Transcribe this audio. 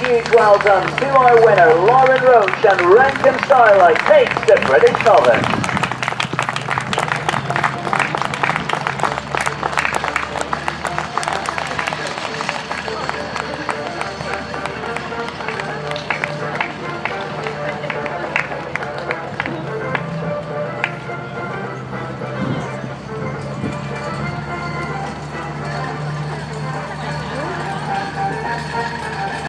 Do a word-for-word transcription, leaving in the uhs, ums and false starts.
huge well done to our winner, Lauren Roach, and Rankin Starlight takes the British novice.